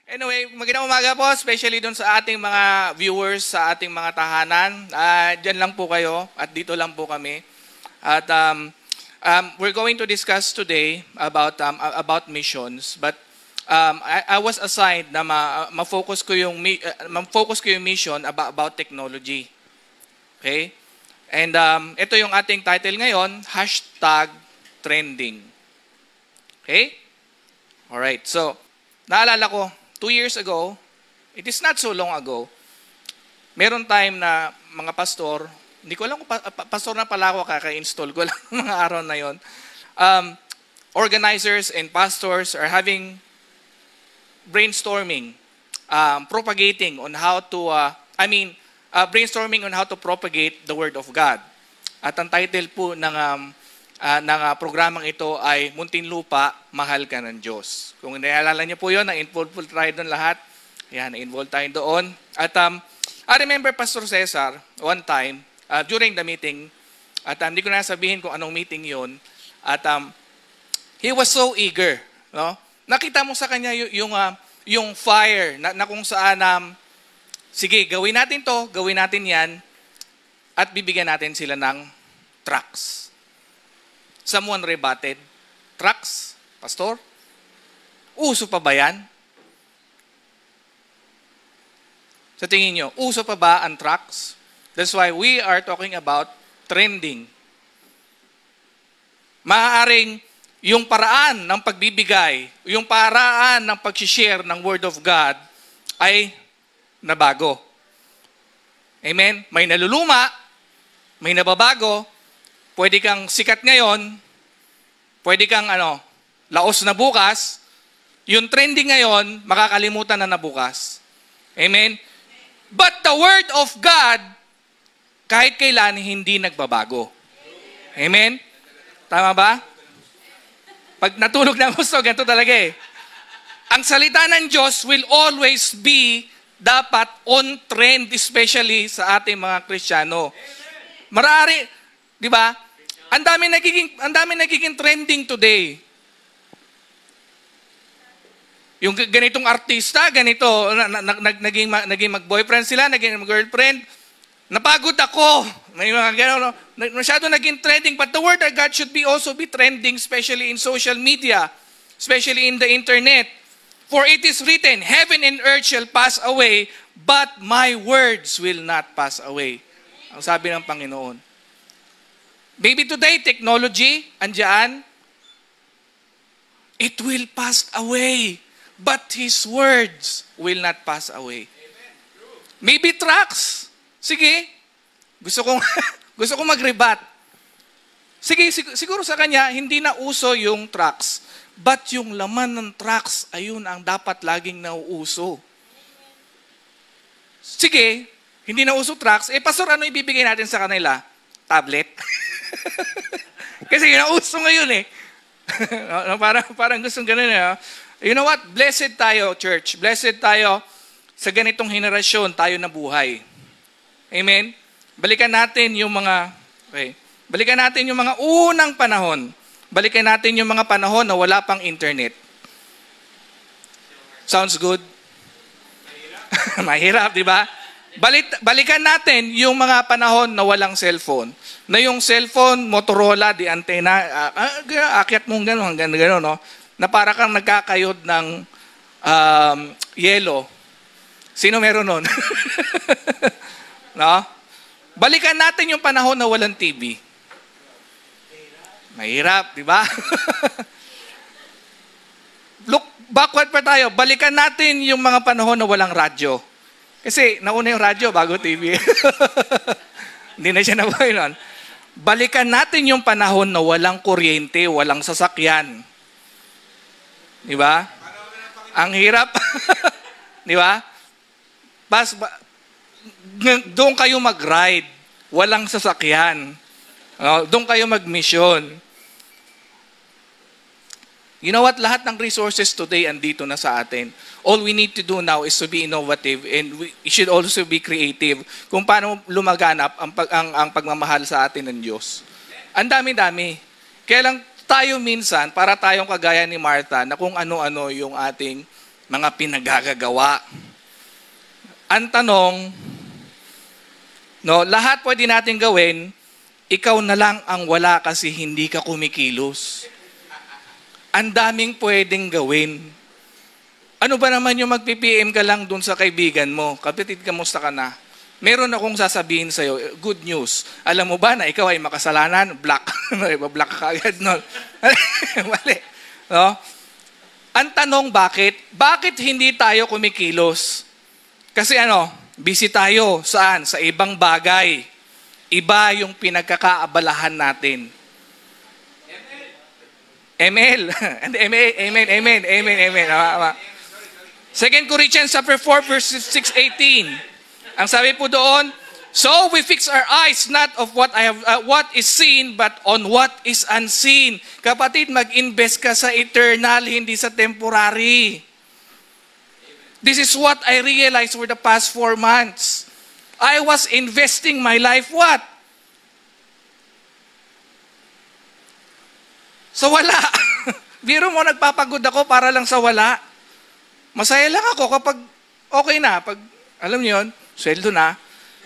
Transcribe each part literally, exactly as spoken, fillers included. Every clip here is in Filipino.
Anyway, magandang umaga po, especially dun sa ating mga viewers sa ating mga tahanan. Uh, Diyan lang po kayo at dito lang po kami. At um, um, we're going to discuss today about um, about missions. But um, I, I was assigned na ma, ma-focus ko yung uh, ma-focus ko yung mission about, about technology. Okay? And um, ito yung ating title ngayon, hashtag trending. Okay? Alright, so naalala ko, two years ago, it is not so long ago, meron time na mga pastor, hindi ko alam kung pa, pastor na pala ako, kaka-install ko lang mga araw na yon. Um, organizers and pastors are having brainstorming, um, propagating on how to, uh, I mean, uh, brainstorming on how to propagate the Word of God. At ang title po ng, um, uh, ng uh, programang ito ay Muntinlupa, Mahal Ka ng Diyos. Kung naalala niyo po yun, na-involve po tayo doon lahat. Yan, na-involve tayo doon. At um, I remember Pastor Cesar, one time, uh, during the meeting, at um, hindi ko na sabihin kung anong meeting yun, at um, he was so eager. No? Nakita mo sa kanya yung, yung, uh, yung fire na, na kung saan, um, sige, gawin natin to, gawin natin yan, at bibigyan natin sila ng trucks. Someone rebutted, trucks, pastor? Uso pa ba yan? Sa tingin nyo, uso pa ba ang trucks? That's why we are talking about trending. Maaaring yung paraan ng pagbibigay, yung paraan ng pag-share ng Word of God ay nabago. Amen? May naluluma, may nababago, pwede kang sikat ngayon, pwede kang ano, laos na bukas, yung trending ngayon, makakalimutan na na bukas. Amen? But the Word of God, kahit kailan, hindi nagbabago. Amen? Tama ba? Pag natulog na gusto, ganito talaga eh. Ang salita ng Diyos will always be dapat on trend, especially sa ating mga Kristiyano. Marari, di ba? Ang dami nagiging, ang dami nagiging trending today. Yung ganitong artista, ganito, na, na, na, naging, naging mag-boyfriend sila, naging mag-girlfriend. Napagod ako. May mga gano'n, no? Masyado naging trending. But the Word of God should be also be trending, especially in social media, especially in the internet. For it is written, heaven and earth shall pass away, but my words will not pass away. Ang sabi ng Panginoon. Maybe today, technology, andyan, it will pass away. But His words will not pass away. Maybe trucks. Sige. Gusto kong, gusto kong mag-rebat. Sige, sig- siguro sa kanya, hindi na uso yung trucks. But yung laman ng trucks, ayun ang dapat laging nauuso. Sige, hindi na uso trucks. Eh, pastor, ano ibibigay natin sa kanila? Tablet. Kasi yun ang uso ngayon eh. parang, parang gustong ganun eh. You know what? Blessed tayo, church. Blessed tayo sa ganitong henerasyon tayo na buhay. Amen? Balikan natin yung mga, okay, balikan natin yung mga unang panahon. Balikan natin yung mga panahon na wala pang internet. Sounds good? Mahirap, Mahirap di ba? Balit, balikan natin yung mga panahon na walang cellphone. Na yung cellphone, Motorola, di antena, uh, akyat mong gano'n, hanggang gano'n, no? Na para kang nagkakayod ng um, yelo. Sino meron nun? No? Balikan natin yung panahon na walang T V. Mahirap, di ba? Look backward pa tayo. Balikan natin yung mga panahon na walang radyo. Kasi nauna yung radyo bago T V. Hindi na siya nabuhay nun. Balikan natin yung panahon na walang kuryente, walang sasakyan. Di ba? Ang hirap. Di ba? Pas, ba, doon kayo mag-ride. Walang sasakyan. Uh, doon kayo mag-mission. You know what? Lahat ng resources today andito na sa atin. All we need to do now is to be innovative and we should also be creative kung paano lumaganap ang, pag, ang, ang pagmamahal sa atin ng Diyos. Ang dami-dami. Kaya lang tayo minsan, para tayong kagaya ni Martha, na kung ano-ano yung ating mga pinagagagawa. Ang tanong, no, lahat pwede natin gawin, ikaw na lang ang wala kasi hindi ka kumikilos. Ang daming pwedeng gawin. Ano ba naman yung mag-P M ka lang dun sa kaibigan mo? Kapatid, kamusta ka na? Meron akong sasabihin sa'yo, good news. Alam mo ba na ikaw ay makasalanan? Black. Black ka agad, no? Mali. No? Ang tanong, bakit? Bakit hindi tayo kumikilos? Kasi ano, busy tayo. Saan? Sa ibang bagay. Iba yung pinagkakaabalahan natin. Amen. Amen, amen, amen, amen, amen. Second Corinthians chapter four, verse six eighteen. Ang sabi po doon, so we fix our eyes not of what I have, uh, what is seen, but on what is unseen. Kapatid, mag-invest ka sa eternal, hindi sa temporary. This is what I realized for the past four months. I was investing my life what? Sa wala. Biro mo, nagpapagod ako para lang sa wala. Masaya lang ako kapag okay na. Pag, alam niyo yun, sweldo na.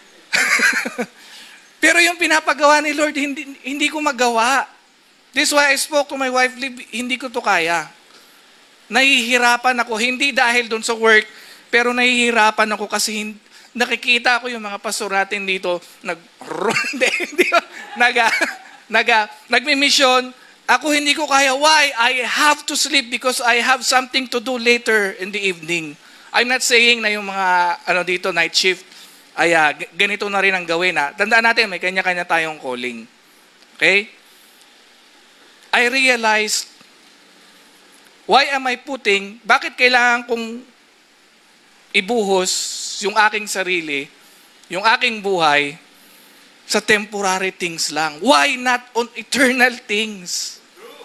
Pero yung pinapagawa ni Lord, hindi, hindi ko magawa. This is why I spoke to my wife, hindi ko to kaya. Nahihirapan ako, hindi dahil doon sa work, pero nahihirapan ako kasi nakikita ko yung mga pastor natin dito, nag, hindi, hindi, naga, naga, nagmi-mission. Ako hindi ko kaya. Why? I have to sleep because I have something to do later in the evening. I'm not saying na yung mga ano dito night shift ay uh, ganito na rin ang gawin. Ha? Tandaan natin, may kanya-kanya tayong calling. Okay? I realized, why am I putting, bakit kailangan kong ibuhos yung aking sarili, yung aking buhay, sa temporary things lang? Why not on eternal things?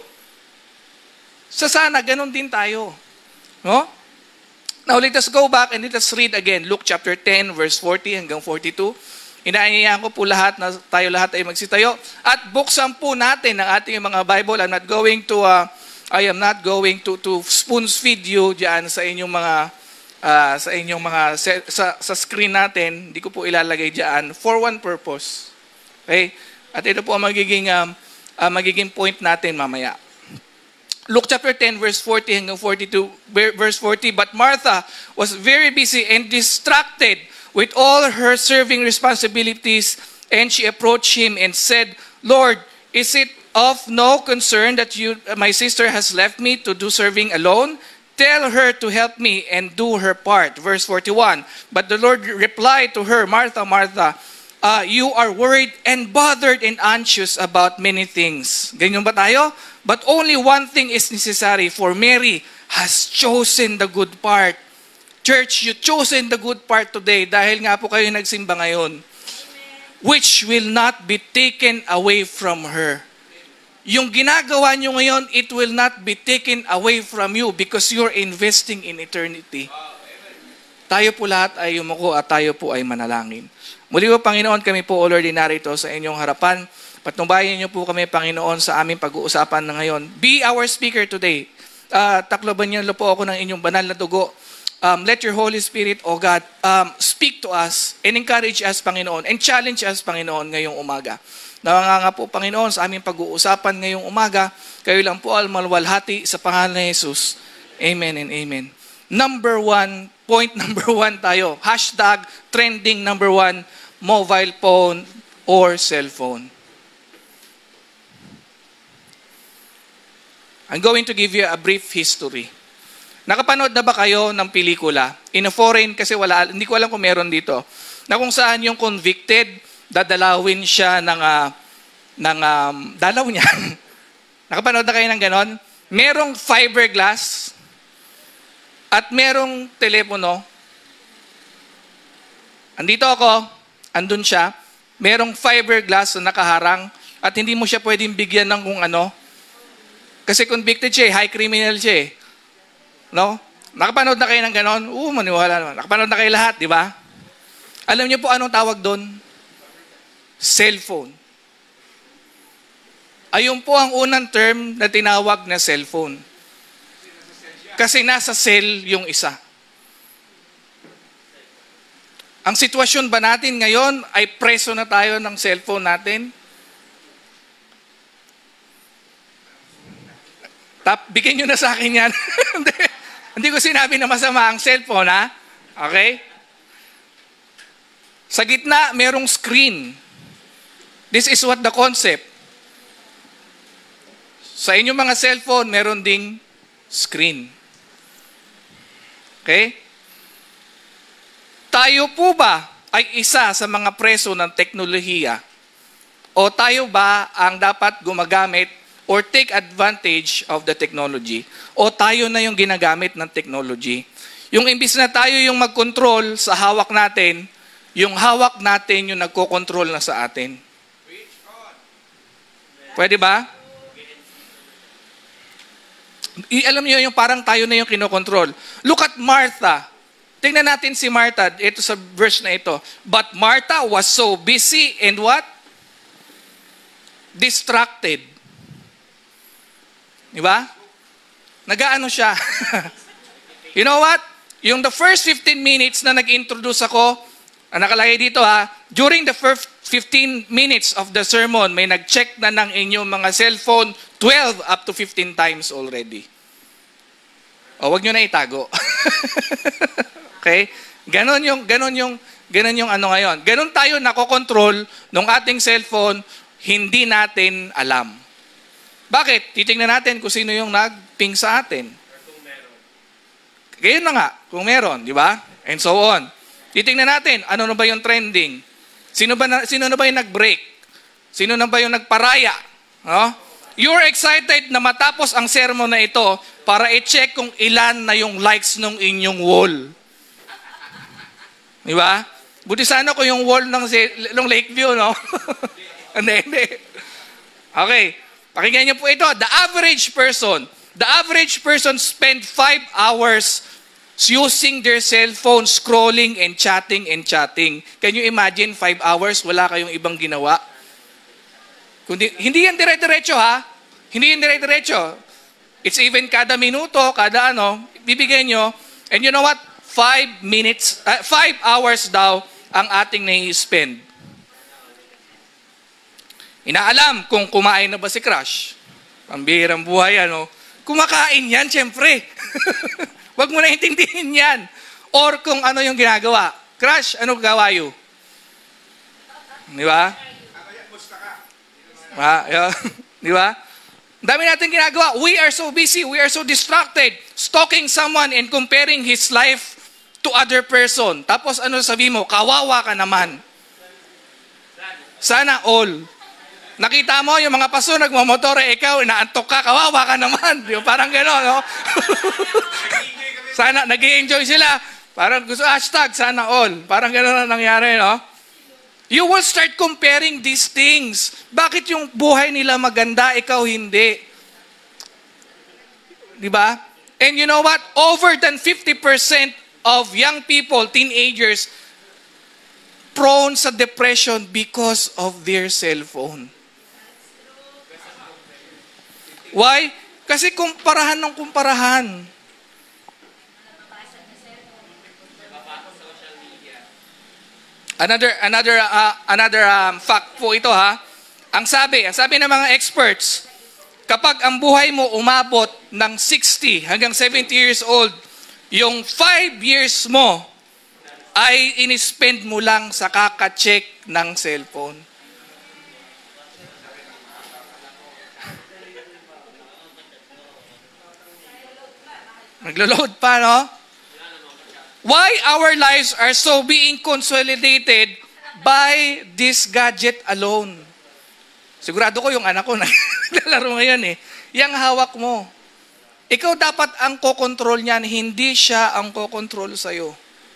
Sa sana, ganun din tayo. No? Now, let us go back and let us read again. Luke chapter ten, verse forty hanggang forty-two. Inaanyayahan ko po lahat na tayo lahat ay magsitayo. At buksan po natin ang ating mga Bible. I'm not going to, uh, I am not going to, to spoon feed you dyan sa inyong mga, uh, sa inyong mga, sa, sa screen natin. Hindi ko po ilalagay dyan for one purpose. Okay? At ito po ang magiging, um, uh, magiging point natin mamaya. Luke chapter ten, verse forty hanggang forty-two, verse forty, but Martha was very busy and distracted with all her serving responsibilities, and she approached him and said, Lord, is it of no concern that you, my sister has left me to do serving alone? Tell her to help me and do her part. Verse forty-one, but the Lord replied to her, Martha, Martha, uh, you are worried and bothered and anxious about many things. Ganyan ba tayo? But only one thing is necessary, for Mary has chosen the good part. Church, you chosen the good part today dahil nga po kayo nagsimba ngayon. Which will not be taken away from her. Yung ginagawa nyo ngayon, it will not be taken away from you because you're investing in eternity. Tayo po lahat ay yumuko at tayo po ay manalangin. Muli po, Panginoon, kami po, O Lord, narito sa inyong harapan. Patnubayan niyo po kami, Panginoon, sa aming pag-uusapan na ngayon. Be our speaker today. Uh, takloban niyo po ako ng inyong banal na dugo. Um, let your Holy Spirit, O God, um, speak to us and encourage us, Panginoon, and challenge us, Panginoon, ngayong umaga. Nawanga nga po, Panginoon, sa aming pag-uusapan ngayong umaga, kayo lang po al malwalhati sa pangalan ni Jesus. Amen and amen. Number one, point number one tayo. Hashtag trending number one, mobile phone or cell phone. I'm going to give you a brief history. Nakapanood na ba kayo ng pelikula? In a foreign, kasi wala, hindi ko alam kung meron dito, na kung saan yung convicted, dadalawin siya ng, uh, ng um, dalaw niya. Nakapanood na kayo ng ganon? Merong fiberglass at merong telepono. Andito ako, andun siya, merong fiberglass na nakaharang at hindi mo siya pwedeng bigyan ng kung ano. Kasi convicted siya, high criminal siya eh. No? Nakapanood na kayo ng ganon? Oo, maniwala naman. Nakapanood na kayo lahat, di ba? Alam niyo po anong tawag doon? Cellphone. Ayun po ang unang term na tinawag na cellphone. Kasi nasa cell yung isa. Ang sitwasyon ba natin ngayon ay preso na tayo ng cellphone natin? Tap, bigyan nyo na sa akin yan. hindi, hindi ko sinabi na masama ang cellphone, ha? Okay? Sa gitna, merong screen. This is what the concept. Sa inyong mga cellphone, meron ding screen. Okay? Tayo po ba ay isa sa mga preso ng teknolohiya? O tayo ba ang dapat gumagamit or take advantage of the technology? O tayo na yung ginagamit ng technology? Yung imbis na tayo yung mag-control sa hawak natin, yung hawak natin yung nagko-control na sa atin. Pwede ba? I, alam niyo yung parang tayo na yung kinokontrol. Look at Martha. Tingnan natin si Martha. Ito sa verse na ito. But Martha was so busy and what? Distracted. Di ba? Nagaano siya. You know what? Yung the first fifteen minutes na nag-introduce ako, ang nakalagay dito ha, during the first fifteen minutes of the sermon, may nag-check na ng inyong mga cellphone twelve up to fifteen times already. O, wag nyo na itago. Okay? Ganon yung, ganon yung, ganon yung ano ngayon. Ganon tayo nakokontrol ng ating cellphone, hindi natin alam. Bakit? Titingnan natin kung sino yung nag-ping sa atin. Ganyan na nga, kung meron, di ba? And so on. Titingnan natin, ano na ba yung trending? Sino ba na, sino na ba yung nag-break? Sino na ba yung nagparaya? No? You're excited na matapos ang sermon na ito para i-check kung ilan na yung likes ng inyong wall. Di ba? Buti sana ko yung wall ng, ng Lakeview, no? Hindi, hindi. Okay. Pakinggan niyo po ito. The average person, the average person spend five hours using their cell phone, scrolling and chatting and chatting. Can you imagine five hours, wala kayong ibang ginawa? Kundi, hindi yan dire-diretso ha. Hindi yan dire-diretso. It's even kada minuto, kada ano, bibigyan nyo. And you know what? Five minutes, uh, five hours daw ang ating nai-spend. Inaalam kung kumain na ba si Crush. Pambihirang buhay, ano. Kumakain yan, syempre. Huwag mo na intindihin yan. Or kung ano yung ginagawa. Crush, ano gawa you? Di ba? Ah, di ba? Dami natin ginagawa. We are so busy. We are so distracted. Stalking someone and comparing his life to other person. Tapos ano sabi mo? Kawawa ka naman. Sana all. Nakita mo yung mga paso nagmamotor, eh, ikaw, inaantok ka, kawawa ka naman. Yung parang gano'n, no? Sana, nag-i-enjoy sila. Parang gusto, hashtag, sana all. Parang gano'n na nangyari, no? You will start comparing these things. Bakit yung buhay nila maganda, ikaw hindi? Di ba? And you know what? Over than fifty percent of young people, teenagers, prone sa depression because of their cellphone. Why? Kasi kumparahan ng kumparahan. Another another uh, another um, fact po ito ha. Ang sabi, ang sabi ng mga experts, kapag ang buhay mo umabot ng sixty hanggang seventy years old, yung five years mo ay inispend mo lang sa kaka-check ng cellphone. Naglo-load pa, no? Why our lives are so being consolidated by this gadget alone? Sigurado ko yung anak ko naglalaro ngayon eh. Yang hawak mo. Ikaw dapat ang kokontrol niyan, hindi siya ang kokontrol sa'yo.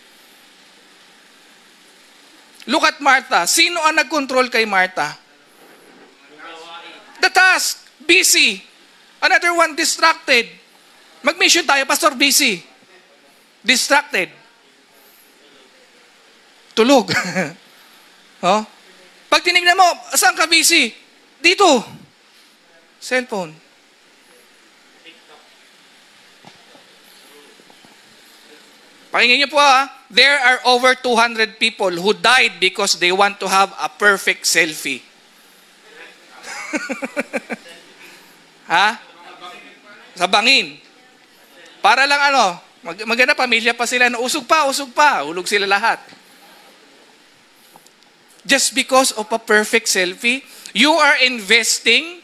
Look at Martha. Sino ang nagkontrol kay Martha? The task. Busy. Another one, distracted. Mag-mission tayo, Pastor, busy. Distracted. Tulog. Oh? Pag tinignan mo, saan ka busy? Dito. Cellphone. Pakinggan niyo po ha, there are over two hundred people who died because they want to have a perfect selfie. Ha? Sa bangin. Para lang ano, mag maganda pamilya pa sila, usog pa, usog pa, hulog sila lahat. Just because of a perfect selfie, you are investing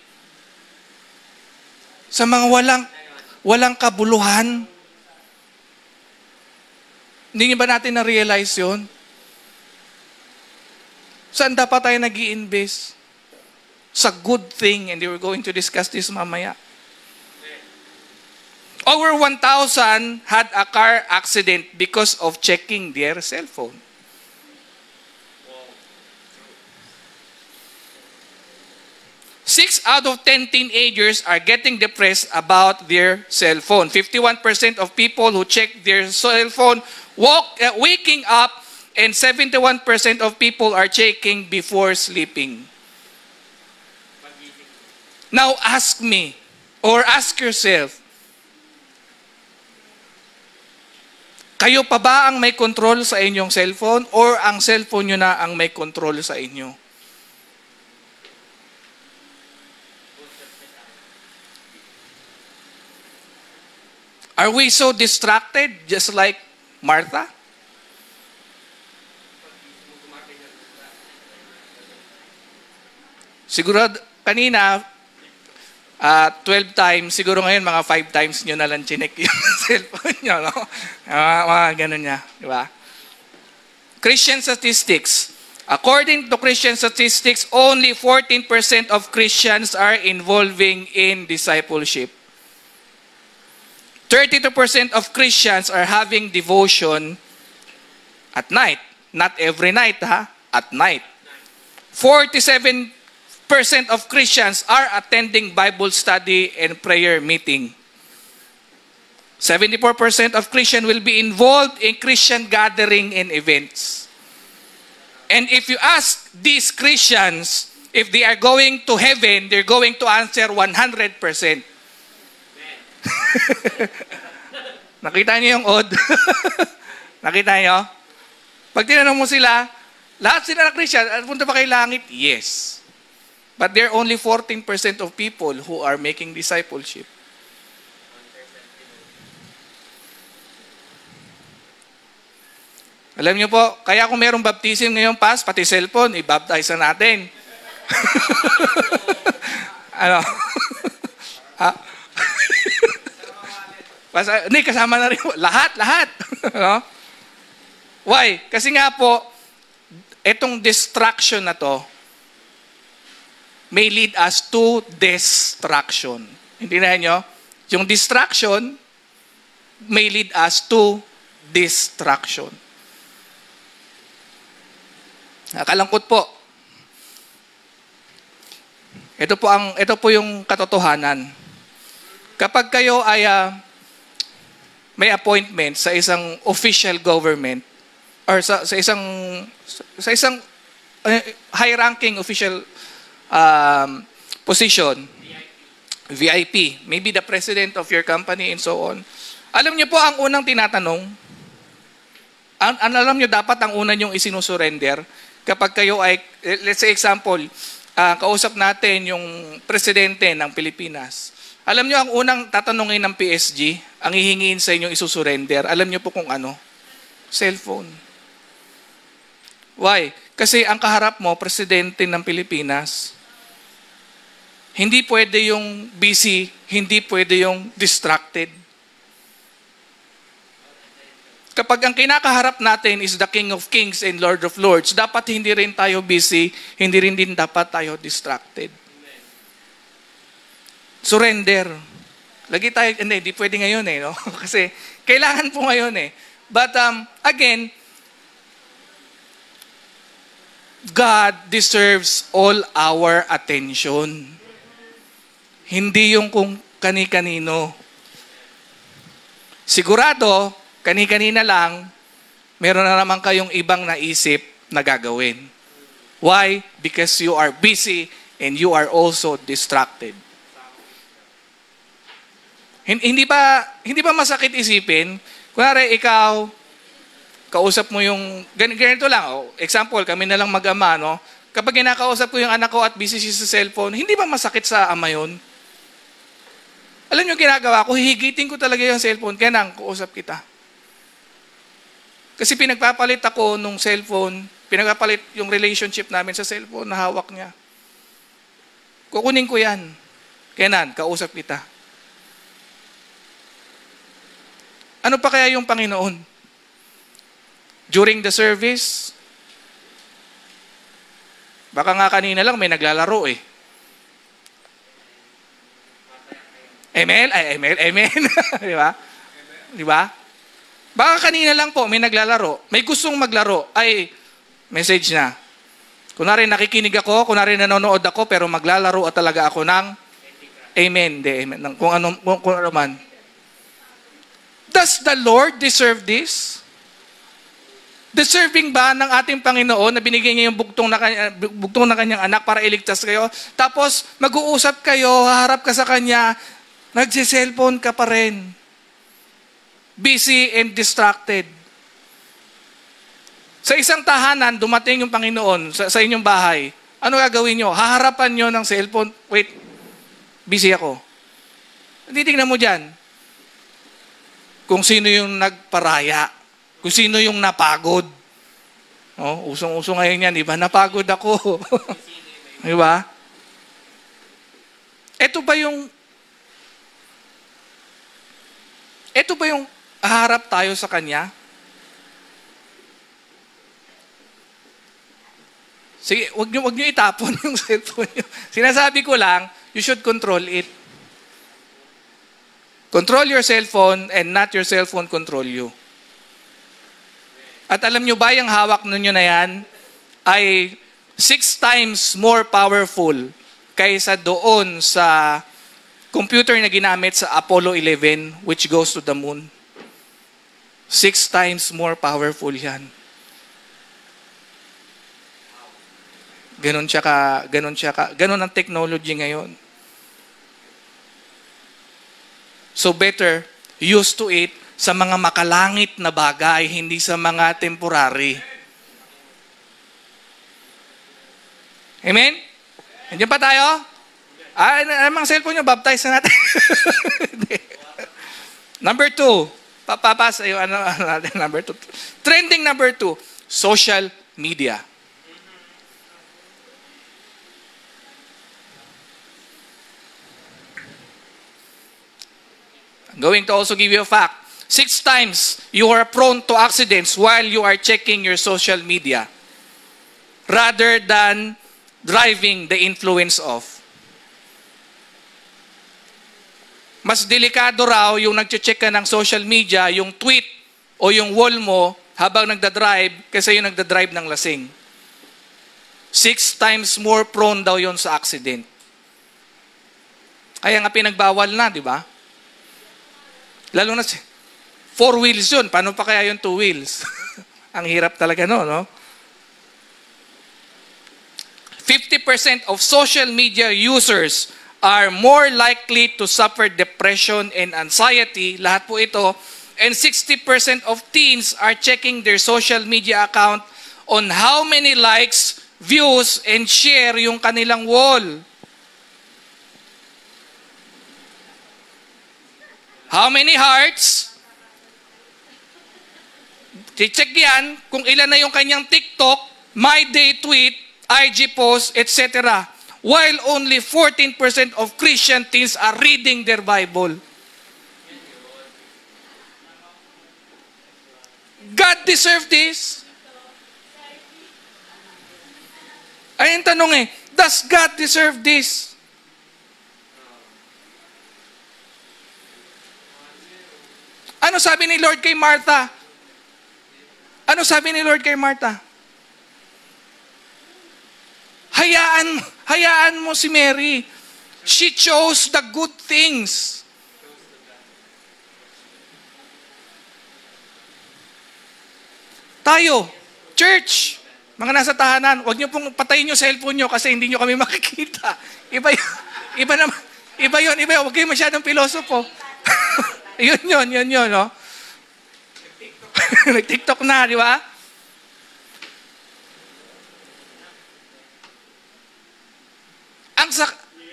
sa mga walang walang kabuluhan. Hindi ba natin na-realize yun? Saan dapat tayo nag-i-invest? Sa good thing, and we're going to discuss this mamaya. Over one thousand had a car accident because of checking their cell phone. Six out of ten teenagers are getting depressed about their cell phone. fifty-one percent of people who check their cell phone walk, uh, waking up, and seventy-one percent of people are checking before sleeping. Now ask me, or ask yourself, kayo pa ba ang may control sa inyong cellphone or ang cellphone nyo na ang may control sa inyo? Are we so distracted just like Martha? Siguro kanina, uh, twelve times, siguro ngayon mga five times nyo na lang chinek yung cellphone nyo, no? Uh, mga ganun niya, di ba? Christian statistics. According to Christian statistics, only fourteen percent of Christians are involving in discipleship. thirty-two percent of Christians are having devotion at night. Not every night, ha? At night. forty-seven percent of Christians are attending Bible study and prayer meeting. seventy-four percent of Christians will be involved in Christian gathering and events. And if you ask these Christians if they are going to heaven, they're going to answer one hundred percent. Nakita niyo yung odd? Nakita niyo? Pag tinanong mo sila, lahat sila na Christian, punta pa kay langit? Yes. But there are only fourteen percent of people who are making discipleship. Alam niyo po, kaya kung merong baptism ngayon, pas, pati cellphone, i-baptize na natin. Ano? Ha? Basta, hindi, kasama na rin. Lahat, lahat. No? Why? Kasi nga po, itong distraction na to may lead us to destruction. Hindi na nyo? Yung distraction may lead us to destruction. Nakalangkot po. Ito po ang ito po yung katotohanan. Kapag kayo ay uh, may appointment sa isang official government or sa, sa isang sa isang uh, high-ranking official um, position, V I P, maybe the president of your company and so on. Alam niyo po ang unang tinatanong, ang, ang alam niyo dapat ang unang yung isinusurrender kapag kayo ay, let's say example, uh, kausap natin yung presidente ng Pilipinas. Alam niyo ang unang tatanungin ng P S G, ang hihingiin sa inyo isusurrender, alam niyo po kung ano? Cellphone. Why? Kasi ang kaharap mo, presidente ng Pilipinas, hindi pwede yung busy, hindi pwede yung distracted. Kapag ang kinakaharap natin is the King of Kings and Lord of Lords, dapat hindi rin tayo busy, hindi rin din dapat tayo distracted. Surrender. Lagi tayo, hindi, hindi pwede ngayon eh, no? Kasi kailangan po ngayon eh. But um, again, God deserves all our attention. Hindi yung kung kani-kanino. Sigurado, kani-kanina lang, meron na naman kayong ibang naisip na gagawin. Why? Because you are busy and you are also distracted. Hindi ba, hindi ba masakit isipin? Kunwari, ikaw, kausap mo yung, gan- ganito lang, oh, example, kami na lang mag-ama, no? Kapag kinakausap ko yung anak ko at busy siya sa cellphone, hindi ba masakit sa ama yun? Alam niyo ginagawa ko, hihigitin ko talaga yung cellphone, kaya nang kausap kita. Kasi pinagpapalit ako nung cellphone, pinagpapalit yung relationship namin sa cellphone na hawak niya. Kukunin ko yan. Kaya nan, kausap kita. Ano pa kaya yung Panginoon? During the service, baka nga kanina lang may naglalaro eh. Amen? Ay, amen, amen. Di ba? Di ba? Baka kanina lang po may naglalaro. May gustong maglaro. Ay, message na. Kunwari nakikinig ako, kunwari nanonood ako, pero maglalaro at talaga ako ng amen. De, amen. Kung ano, kung, kung ano man. Does the Lord deserve this? Deserving ba ng ating Panginoon na binigay niya yung bugtong na, bugtong na kanyang anak para iligtas kayo? Tapos mag-uusap kayo, haharap ka sa kanya, nagsi-cellphone ka pa rin. Busy and distracted. Sa isang tahanan, dumating yung Panginoon sa, sa inyong bahay. Ano gagawin nyo? Haharapan nyo ng cellphone. Wait, busy ako. Titignan mo dyan. Kung sino yung nagparaya. Kung sino yung napagod. Oh, usong-uso ngayon yan, di ba? Napagod ako. Di ba? Ito ba yung Ito ba yung haharap tayo sa Kanya? Sige, wag niyo, wag niyo itapon yung cellphone niyo. Sinasabi ko lang, you should control it. Control your cellphone and not your cellphone control you. At alam niyo ba, yung hawak ninyo na yan ay six times more powerful kaysa doon sa computer na ginamit sa Apollo eleven which goes to the moon. Six times more powerful yan. Ganon siya ka, ganon siya ka, ganon ang technology ngayon. So better, use to it sa mga makalangit na bagay, hindi sa mga temporary. Amen? Nandiyan pa tayo? Ah, namang cellphone nyo, baptize na natin. Number two, papapas, yung ano, ano natin, number two. Trending number two, social media. I'm going to also give you a fact. Six times you are prone to accidents while you are checking your social media rather than driving the influence of. Mas delikado raw yung nagche-check ka ng social media, yung tweet o yung wall mo habang nagda-drive kaysa yung nagda-drive ng lasing. Six times more prone daw yon sa accident. Kaya nga pinagbawal na, di ba? Lalo na si four wheels yun. Paano pa kaya yung two wheels? Ang hirap talaga no, no? fifty percent of social media users are more likely to suffer depression and anxiety. Lahat po ito. And sixty percent of teens are checking their social media account on how many likes, views, and share yung kanilang wall. How many hearts? Check yan kung ilan na yung kanyang TikTok, My Day tweet, I G post, et cetera. While only fourteen percent of Christian teens are reading their Bible. God deserve this? Ay, yung tanong eh, does God deserve this? Ano sabi ni Lord kay Martha? Ano sabi ni Lord kay Martha? Hayaan, hayaan mo si Mary. She chose the good things. Tayo, church, mga nasa tahanan, huwag niyo pong patayin yung cellphone niyo kasi hindi niyo kami makikita. Iba yun, iba naman, iba yun, iba yun. Huwag kayo masyadong pilosopo. Yun yun, yun yun, no? Nag-TikTok na, di ba? Ang sak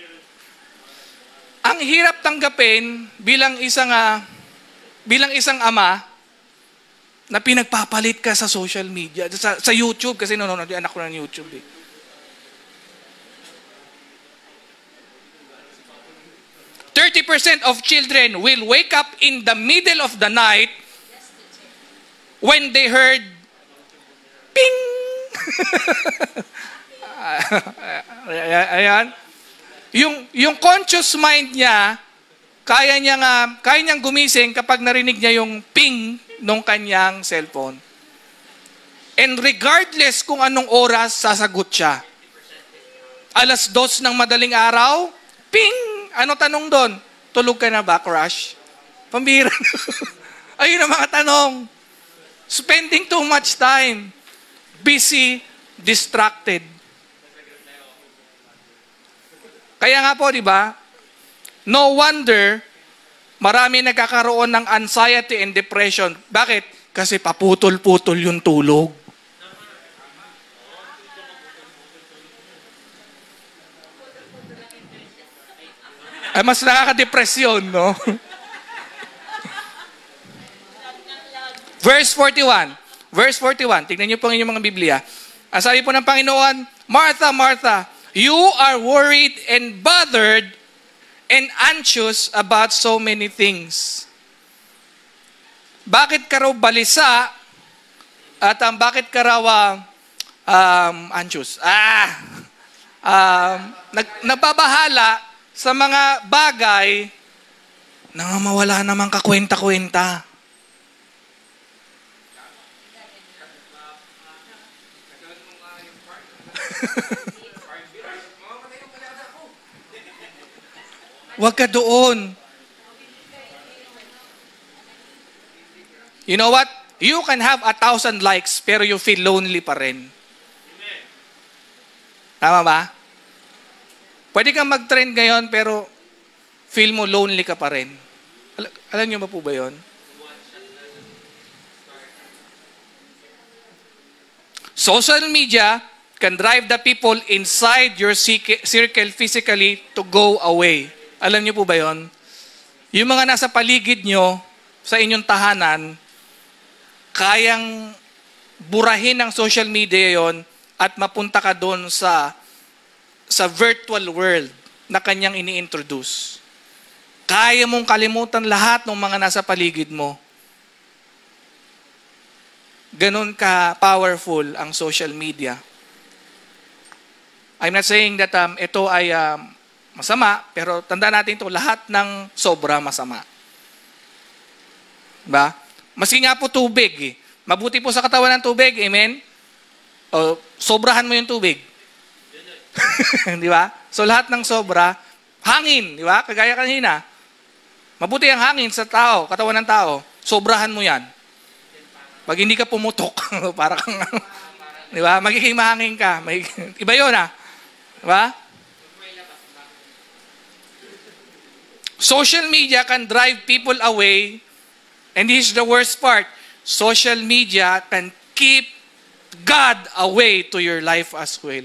ang hirap tanggapin bilang isang uh, bilang isang ama na pinagpapalit ka sa social media, sa, sa YouTube, kasi nanonood yung anak ko ng YouTube eh. thirty percent of children will wake up in the middle of the night when they heard ping. Ayan. Yung yung conscious mind niya, kaya niya nga, kaya niyang gumising kapag narinig niya yung ping nung kanyang cellphone. And regardless kung anong oras, sasagot siya. Alas dos ng madaling araw, ping! Ano tanong doon? Tulog ka na ba, crush? Pambira. Ayun ang mga tanong. Spending too much time. Busy, distracted. Kaya nga po, di ba? No wonder, marami nagkakaroon ng anxiety and depression. Bakit? Kasi paputol-putol yung tulog. Ay, mas nakaka-depression, no? Verse forty-one. Verse forty-one. Tignan niyo po ang inyong mga Biblia. Ang sabi po ng Panginoon, Martha, Martha, you are worried and bothered and anxious about so many things. Bakit ka raw balisa at um, bakit ka raw uh, um, anxious? Ah, um, nag, nababahala sa mga bagay na mawala namang kakwenta-kwenta. Huwag ka doon. You know what? You can have a thousand likes pero you feel lonely pa rin. Tama ba? Pwede kang mag-trend ngayon pero feel mo lonely ka pa rin. Al- alam niyo ba po ba yun? Social media can drive the people inside your circle physically to go away. Alam niyo po ba yun? Yung mga nasa paligid nyo, sa inyong tahanan, kayang burahin ng social media yon at mapunta ka doon sa sa virtual world na kanyang ini-introduce. Kaya mong kalimutan lahat ng mga nasa paligid mo. Ganon ka powerful ang social media. I'm not saying that um, ito ay um, masama, pero tanda natin ito, lahat ng sobra masama. Diba? Maski nga po tubig. Eh. Mabuti po sa katawan ng tubig, amen? O, sobrahan mo yung tubig. Di ba? So lahat ng sobra, hangin, di ba? Kagaya kanina. Mabuti ang hangin sa tao, katawan ng tao. Sobrahan mo yan. Pag hindi ka pumutok, para kang, di ba? Magiging mahangin ka. Magiging, iba yun ah. Di ba? Social media can drive people away, and this is the worst part. Social media can keep God away to your life as well.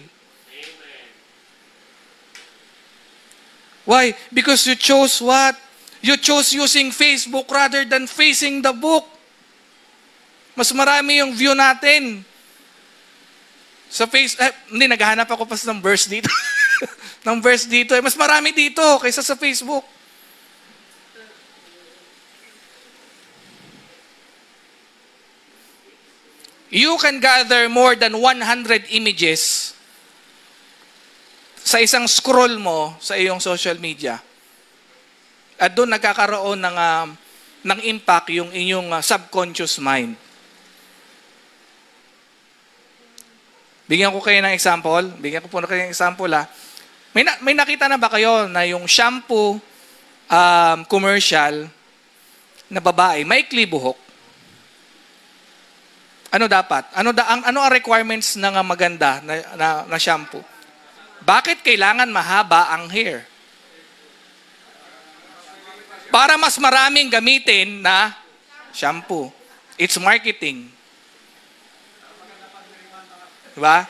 Why? Because you chose what? You chose using Facebook rather than facing the book. Mas marami yung view natin. Sa face, eh, hindi, naghahanap ako pa ng verse dito. ng verse dito. Eh, mas marami dito kaysa sa Facebook. You can gather more than one hundred images sa isang scroll mo sa iyong social media. At doon nagkakaroon ng, uh, ng impact yung inyong uh, subconscious mind. Bigyan ko kayo ng example. Bigyan ko po na kayo ng example. Ha. May, na, may nakita na ba kayo na yung shampoo um, commercial na babae, maikli buhok? Ano dapat? Ano, da, ang, ano ang requirements ng uh, maganda na, na, na shampoo? Bakit kailangan mahaba ang hair? Para mas maraming gamitin na shampoo. It's marketing. Diba?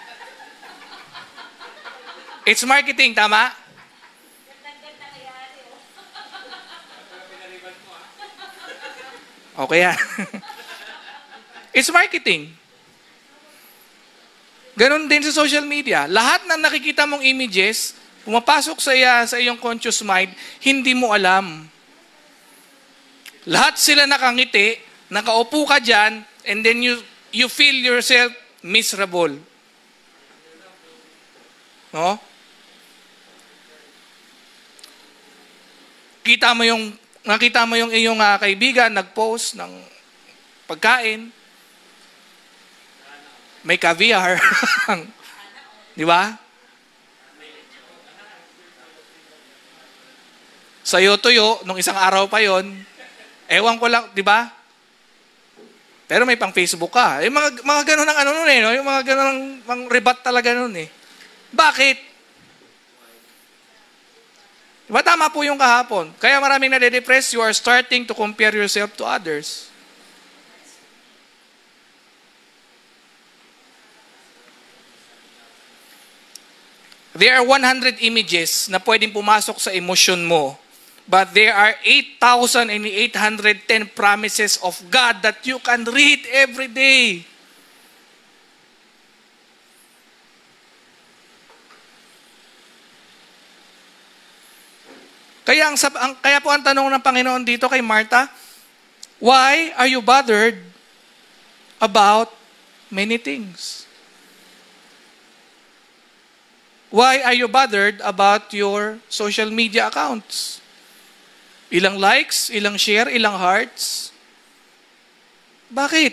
It's marketing, tama? Okay yan. It's marketing. Ganon din sa social media. Lahat ng nakikita mong images, pumapasok sa, iya, sa iyong conscious mind, hindi mo alam. Lahat sila nakangiti, nakaupo ka dyan, and then you, you feel yourself miserable. No? Kita mo yung, nakita mo yung iyong uh, kaibigan, nag-post ng pagkain, may caviar. Di ba? Sayo-tuyo, nung isang araw pa yon, ewan ko lang, di ba? Pero may pang Facebook ka. Yung mga, mga ganun ang ano nun eh, no? Yung mga ganun ang mga rebat talaga nun eh. Bakit? Diba tama po yung kahapon? Kaya maraming nade-depress, you are starting to compare yourself to others. There are one hundred images na pwedeng pumasok sa emotion mo. But there are eight thousand eight hundred ten promises of God that you can read every day. Kaya, ang, ang, kaya po ang tanong ng Panginoon dito kay Martha, why are you bothered about many things? Why are you bothered about your social media accounts? Ilang likes, ilang share, ilang hearts? Bakit?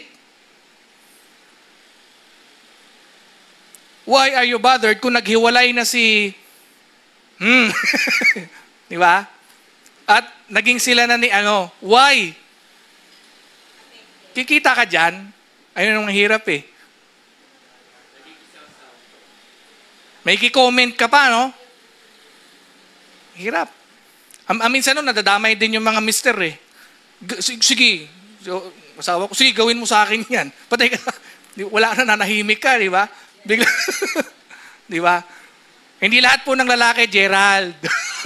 Why are you bothered kung naghiwalay na si... Hmm. Di ba? At naging sila na ni ano. Why? Kikita ka dyan? Ayun ang hirap eh. May ki-comment ka pa, no? Hirap. Am, am minsan no, nadadamay din yung mga mister eh. G- sige, masawa ko, sige, gawin mo sa akin yan. Patay ka, wala na, nanahimik ka, di ba? Bigla, di ba? Hindi lahat po ng lalaki, Gerald.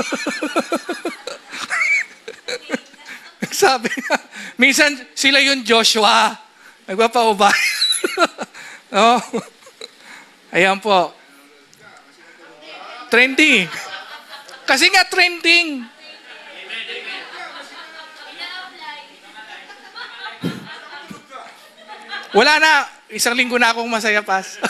Sabi nga, minsan sila yung Joshua. Nagpapaubay. No? Ayan po. Trending. Kasi nga trending. Wala na. Isang linggo na akong masaya pas.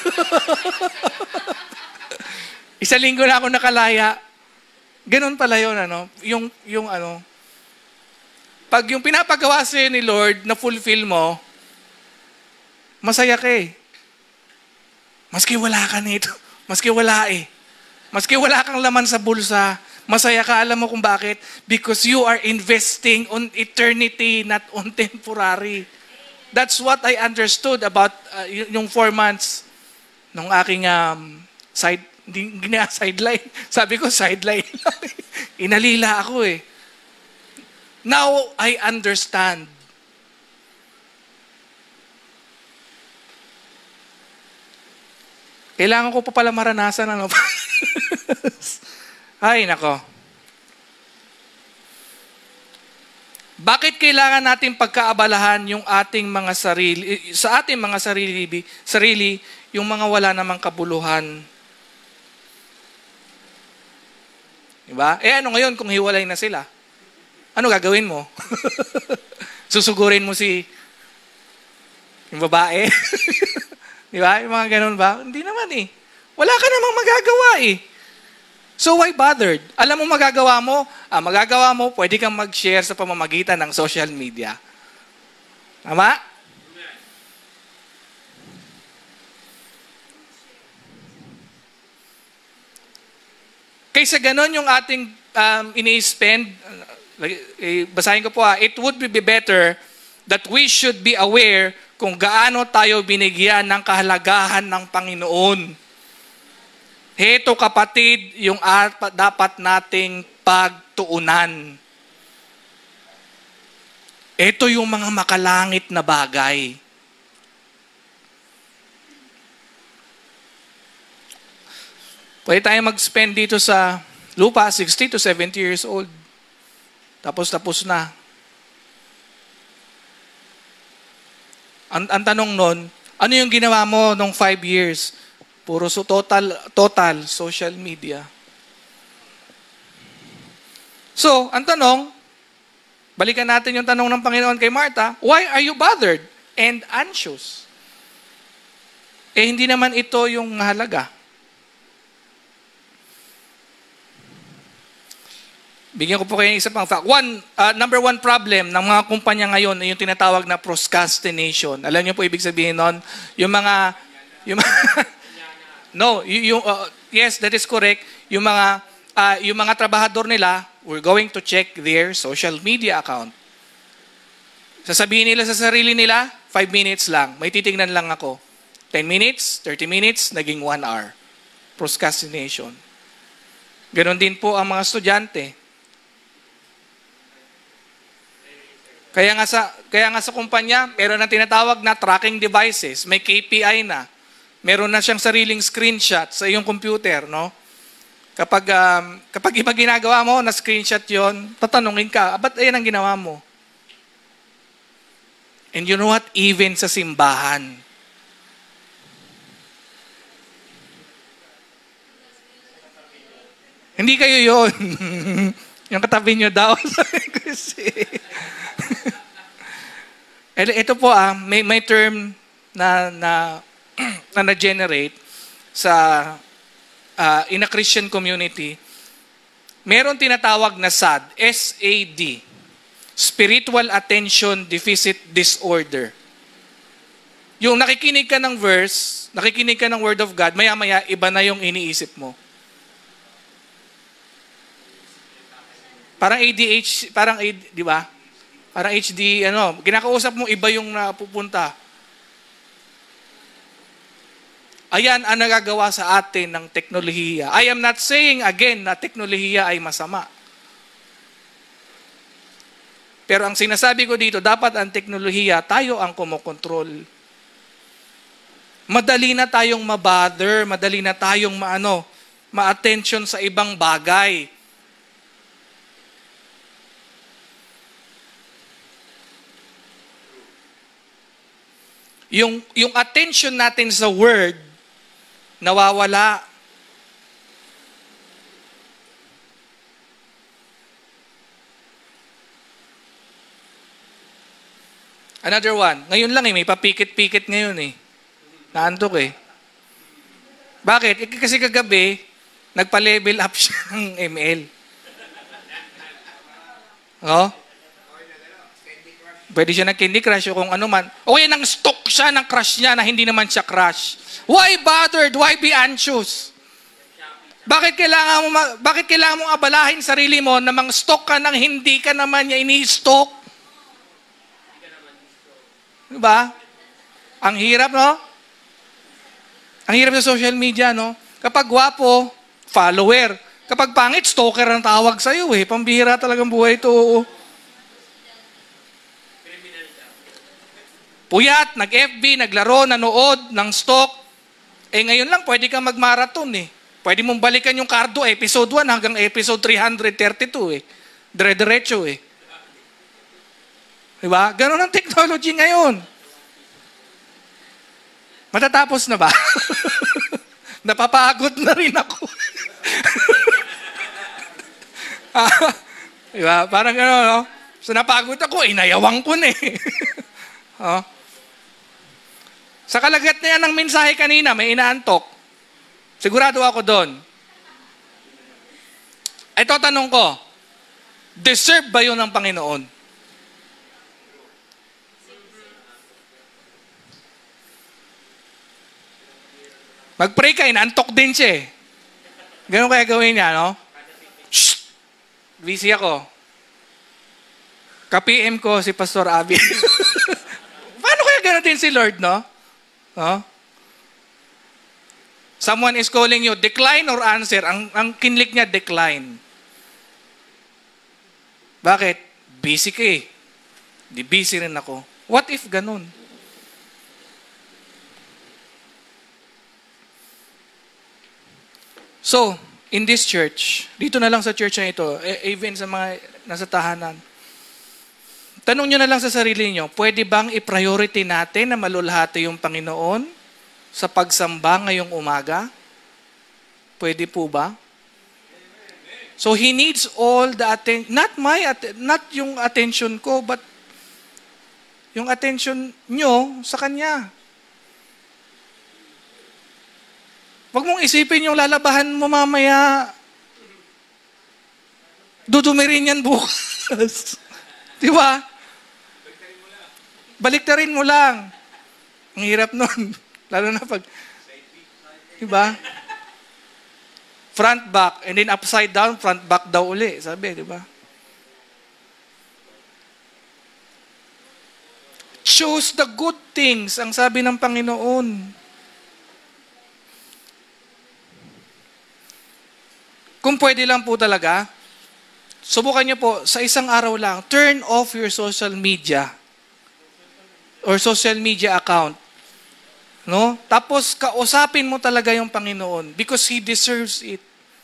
Isang linggo na akong nakalaya. Ganun pala yun, ano? Yung, yung ano, pag yung pinapagawa sa'yo ni Lord na fulfill mo, masaya ka eh. Maski wala ka nito. Maski wala eh. Maski wala kang laman sa bulsa, masaya ka. Alam mo kung bakit? Because you are investing on eternity, not on temporary. That's what I understood about uh, yung four months nung aking um, side, hindi na sideline. Sabi ko, sideline. Inalila ako eh. Now, I understand. Kailangan ko pa pala maranasan, ano? Ay, nako. Bakit kailangan natin pagkaabalahan yung ating mga sarili, sa ating mga sarili, sarili yung mga wala namang kabuluhan? Diba? Eh ano ngayon kung hiwalay na sila? Ano gagawin mo? Susugurin mo si yung babae? Diba? Yung mga ganun ba? Hindi naman eh. Wala ka namang magagawa eh. So why bothered? Alam mo magagawa mo? Ah, magagawa mo, pwede kang mag-share sa pamamagitan ng social media. Tama? Kaysa ganon yung ating um, ini-spend, eh, basahin ko po ah, it would be better that we should be aware kung gaano tayo binigyan ng kahalagahan ng Panginoon. Heto kapatid, yung dapat nating pagtuunan. Ito yung mga makalangit na bagay. Pwede tayo mag-spend dito sa lupa, sixty to seventy years old. Tapos tapos na. Ang, ang tanong nun, ano yung ginawa mo nung five years? Puro so total, total social media. So, ang tanong, balikan natin yung tanong ng Panginoon kay Martha, why are you bothered and anxious? Eh, hindi naman ito yung mahalaga. Bigyan ko po kayo ng isa pang fact. One, uh, number one problem ng mga kumpanya ngayon ay yung tinatawag na procrastination. Alam niyo po ibig sabihin nun? Yung mga, yung mga no, yung, uh, yes, that is correct. Yung mga, uh, yung mga trabahador nila, we're going to check their social media account. Sasabihin nila sa sarili nila, five minutes lang. May titingnan lang ako. ten minutes, thirty minutes, naging one hour. Procrastination. Ganon din po ang mga estudyante. Kaya nga sa kaya nga sa kumpanya, meron na tinatawag na tracking devices, may K P I na. Meron na siyang sariling screenshot sa iyong computer, no? Kapag um, kapag iba ginagawa mo na screenshot 'yon, tatanungin ka, ba't ayan ang ginawa mo? And you know what? Even sa simbahan. Hindi kayo 'yon. Yung katabi nyo daw. Ito po ah, may, may term na na na na-generate sa uh, in a Christian community. Meron tinatawag na S A D, S A D, Spiritual Attention Deficit Disorder. Yung nakikinig ka ng verse, nakikinig ka ng Word of God, maya-maya iba na yung iniisip mo. Parang A D H, parang di ba? Parang H D, ano, kinakausap mo, iba yung napupunta. Ayan ang nagagawa sa atin ng teknolohiya. I am not saying again na teknolohiya ay masama. Pero ang sinasabi ko dito, dapat ang teknolohiya, tayo ang kumokontrol. Madali na tayong mabother, madali na tayong maano, ma-attention sa ibang bagay. Yung, yung attention natin sa word, nawawala. Another one. Ngayon lang eh, may papikit-pikit ngayon eh. Naantok eh. Bakit? Eh, kasi kagabi, nagpa-level up siya ng M L. Oh? Pwede siya ng Candy Crush o kung ano man. O yan, ang stock siya ng crush niya na hindi naman siya crush. Why bothered? Why be anxious? Bakit kailangan mo, bakit kailangan mong abalahin sarili mo na mang stock ka nang hindi ka naman niya ini-stock? Diba? Ang hirap, no? Ang hirap sa social media, no? Kapag gwapo, follower. Kapag pangit, stalker ang tawag sa'yo eh. Pambihira talagang buhay ito. Puyat, nag-F B, naglaro, nanood, ng stock. Eh ngayon lang, pwede kang mag-marathon eh. Pwede mong balikan yung Cardo, episode one hanggang episode three thirty-two eh. Dire-diretso eh. Diba? Ganon ang technology ngayon. Matatapos na ba? Napapagod na rin ako. ah, diba? Parang gano'n, no? So napagod ako, inayawang ko na eh. oh. Sa kalagat na yan ng mensahe kanina, may inaantok. Sigurado ako doon. Ito tanong ko, deserve ba yun ng Panginoon? Mag-pray ka, inaantok din siya eh. Ganun kaya gawin niya, no? Shh! Busy ako. Ka-P M ko si Pastor Abby. Paano kaya ganun din si Lord, no? Huh? Someone is calling you, decline or answer? Ang, ang kinlik niya, decline. Bakit? Busy ka eh. Di busy rin ako. What if ganun? So, in this church, dito na lang sa church na ito, even sa mga nasa tahanan, tanong nyo na lang sa sarili nyo, pwede bang i-priority natin na malulhati yung Panginoon sa pagsamba ngayong umaga? Pwede po ba? So He needs all the attention, not my, not yung attention ko, but yung attention nyo sa Kanya. Huwag mong isipin yung lalabahan mo mamaya. Dudumi rin yan bukas. Di ba? Baliktarin mo lang. Ang hirap nun. Lalo na pag, di ba? Front, back, and then upside down, front, back daw uli. Sabi, di ba? Choose the good things, ang sabi ng Panginoon. Kung pwede lang po talaga, subukan niyo po, sa isang araw lang, turn off your social media or social media account. No? Tapos, kausapin mo talaga yung Panginoon because He deserves it.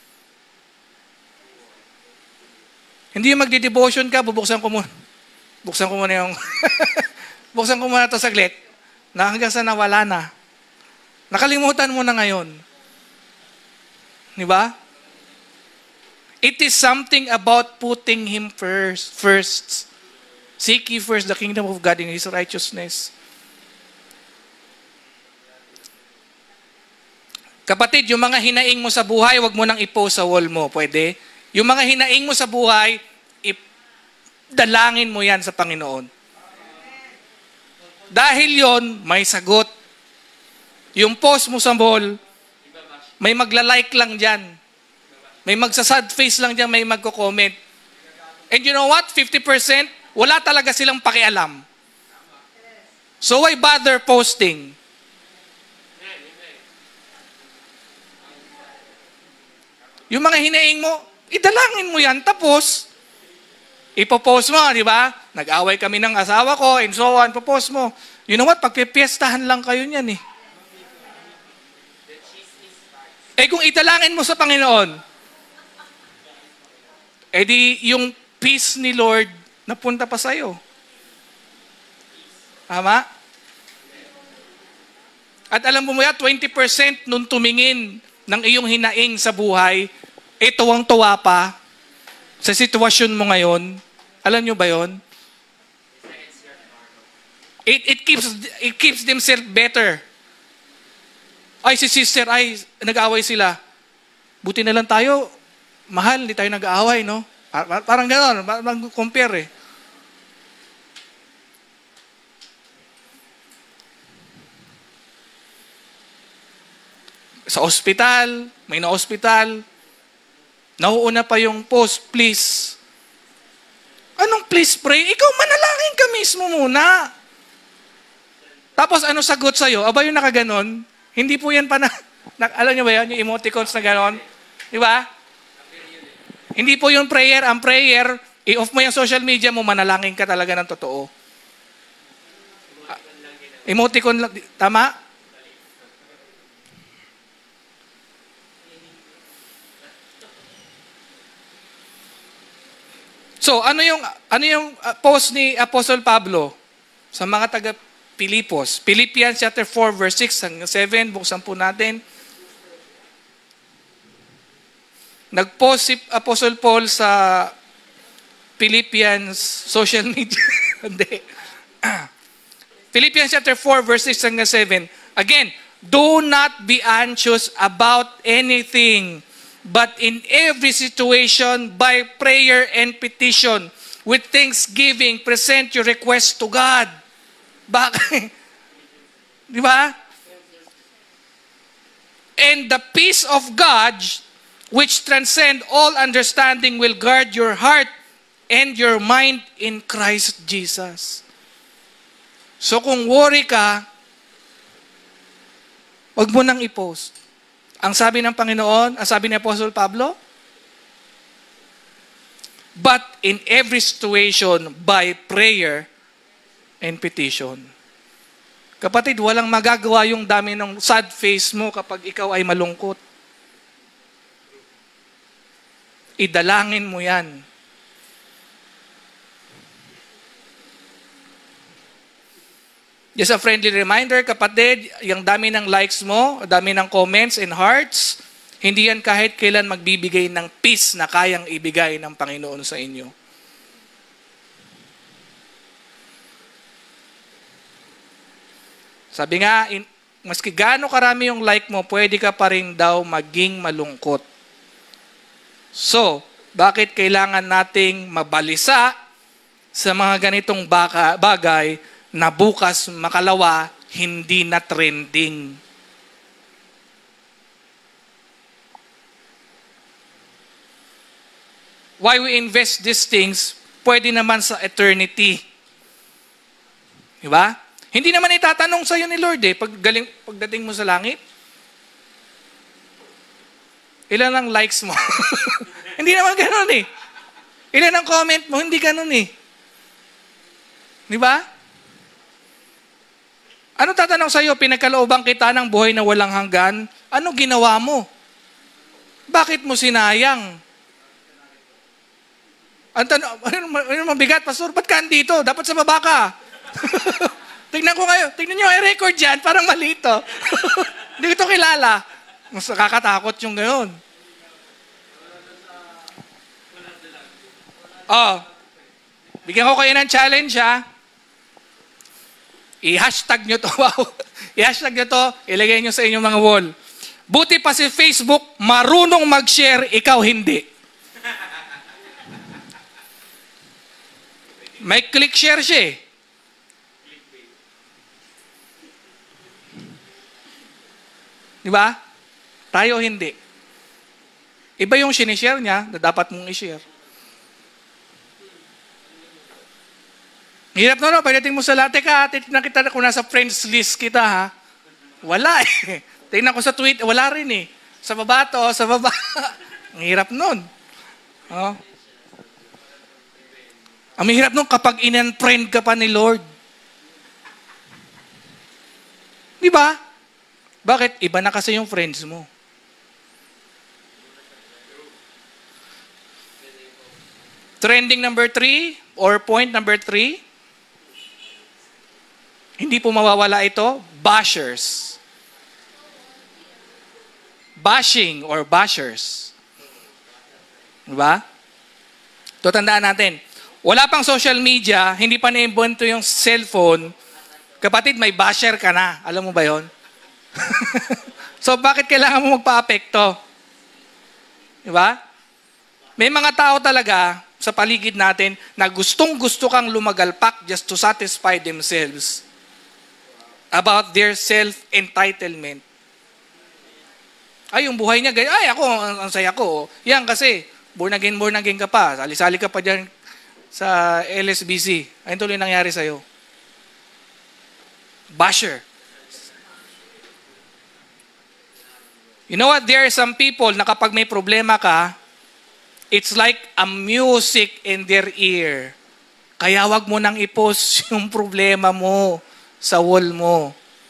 Hindi yung magdi-devotion ka, bubuksan ko muna. Buksan ko muna yung... buksan ko muna ito saglit. Na hanggang sa nawala na. Nakalimutan mo na ngayon. Di ba? It is something about putting Him first. First. Seek ye first the kingdom of God and His righteousness. Kapatid, yung mga hinaing mo sa buhay, wag mo nang i-post sa wall mo. Pwede? Yung mga hinaing mo sa buhay, dalangin mo yan sa Panginoon. Dahil yon, may sagot. Yung post mo sa wall, may magla-like lang dyan. May magsasad face lang dyan, may magko-comment. And you know what? fifty percent, wala talaga silang pakialam. So why bother posting? Yung mga hinaing mo, idalangin mo yan, tapos, ipopost mo, di ba? Nag-away kami ng asawa ko, and so on, ipopost mo. You know what? Pagpipiestahan lang kayo niyan eh. Eh kung italangin mo sa Panginoon, eh di yung peace ni Lord napunta pa sa'yo. Tama? At alam mo mo ya, twenty percent nung tumingin ng iyong hinaing sa buhay, eh tuwang-tuwa pa sa sitwasyon mo ngayon. Alam nyo ba yon? It, it keeps it keeps themselves better. Ay, si sister, ay, nag-aaway sila. Buti na lang tayo, mahal, hindi tayo nag-aaway, no? Parang gano'n, mag-compare eh. Sa ospital, may na-ospital, nauuna pa yung post, please. Anong please pray? Ikaw manalangin ka mismo muna. Tapos ano sagot sa'yo? Aba yung nakaganon? Hindi po yan pa na, na alam nyo ba yan? Yung emoticons na ganon? Di ba? Hindi po yung prayer. Ang prayer, i-off mo yung social media mo, manalangin ka talaga ng totoo. Emoticon lang. Tama? So, ano yung ano yung post ni Apostle Pablo sa mga taga Pilipos? Philippians chapter four verse six hanggang seven, buksan po natin. Nag-post si Apostle Paul sa Philippians social media. Hindi. Philippians chapter four verse six hanggang seven. Again, do not be anxious about anything, but in every situation, by prayer and petition, with thanksgiving, present your request to God. Bakit? Di ba? And the peace of God, which transcend all understanding, will guard your heart and your mind in Christ Jesus. So kung worry ka, wag mo nang i-post. Ang sabi ng Panginoon, ang sabi ni Apostle Pablo, but in every situation, by prayer and petition. Kapatid, walang magagawa yung dami ng sad face mo kapag ikaw ay malungkot. Idalangin mo yan. Just a friendly reminder, kapatid, yung dami ng likes mo, dami ng comments and hearts, hindi yan kahit kailan magbibigay ng peace na kayang ibigay ng Panginoon sa inyo. Sabi nga, in, maski gaano karami yung like mo, pwede ka pa rin daw maging malungkot. So, bakit kailangan nating mabalisa sa mga ganitong baka, bagay na bukas makalawa hindi na trending? Why we invest these things, pwede naman sa eternity. Diba? Hindi naman itatanong sa'yo ni Lord eh, pag galing, pagdating mo sa langit. Ilan ang likes mo? Hindi naman ganun eh. Ilan ang comment mo? Hindi ganun eh. Di ba? Ano tatanong sa'yo? Pinagkalooban kita ng buhay na walang hanggan? Ano ginawa mo? Bakit mo sinayang? Ang tanong, ano mabigat, Pastor? Ba't ka andito? Dapat sa baba ka. Tingnan ko ngayon. Tingnan nyo, may record dyan. Parang malito. Hindi ko ito kilala. Mas nakakatakot yung gayon. Oh, bigyan ko kayo ng challenge ha. I-hashtag nyo to. Wow. I-hashtag nyo to. Ilagay nyo sa inyong mga wall. Buti pa si Facebook, marunong mag-share, ikaw hindi. May click share siya eh. Di ba? Tayo hindi. Iba yung sinishare niya na dapat mong i-share. Hirap na no, pagdating mo sa lahat, teka, titignan kita kung nasa friends list kita ha. Wala eh. Tingnan ko sa tweet, wala rin eh. Sa baba to, sa baba. Ang hirap nun. Oh. Ang hirap nun kapag in-unfriend ka pa ni Lord. Di ba? Bakit? Iba na kasi yung friends mo. Trending number three, or point number three, hindi po mawawala ito, bashers. Bashing or bashers. Diba? Ito tandaan natin. Wala pang social media, hindi pa na-invento yung cellphone, kapatid, may basher ka na. Alam mo ba yon? So, bakit kailangan mo magpa-apekto? Diba? May mga tao talaga sa paligid natin na gustong-gusto kang lumagalpak just to satisfy themselves about their self-entitlement. Ay, yung buhay niya, ay, ako, ang saya ko. Yan kasi, born again, born again ka pa. Sali-sali ka pa dyan sa L S B C. Ayun tuloy nangyari sa'yo. Basher. You know what? There are some people na kapag may problema ka, it's like a music in their ear. Kaya wag mo nang i-post yung problema mo sa wall mo.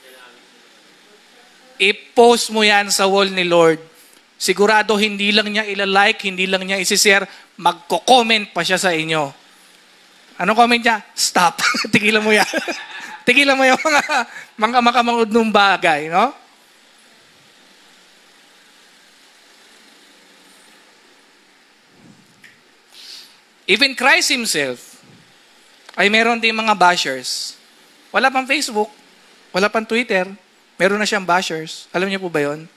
I-post mo yan sa wall ni Lord. Sigurado hindi lang niya ilalike, hindi lang niya isi-share, magko-comment pa siya sa inyo. Ano comment niya? Stop. Tigilan mo yan. Tigilan mo yung mga, mga makamangod ng bagay, no? Even Christ Himself, ay meron din mga bashers. Wala pang Facebook, wala pang Twitter, meron na siyang bashers. Alam niyo po ba yun?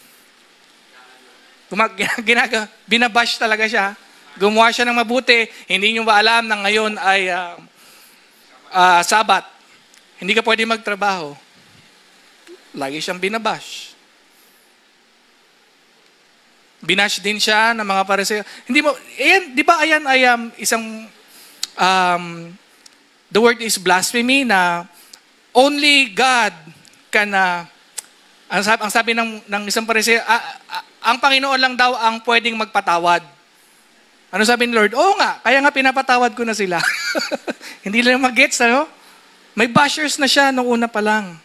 Gumag- ginaga, binabash talaga siya. Gumawa siya ng mabuti. Hindi niyo ba alam na ngayon ay uh, uh, Sabat? Hindi ka pwede magtrabaho. Lagi siyang binabash. Binash din siya ng mga Pariseo. Hindi mo, ayan, di ba ayan ay um, isang, um, the word is blasphemy na only God can, uh, ang, sabi, ang sabi ng, ng isang Pariseo, uh, uh, ang Panginoon lang daw ang pwedeng magpatawad. Ano sabi ni Lord? Oo nga, kaya nga pinapatawad ko na sila. Hindi lang mag-gets, ano? May bashers na siya nung una pa lang.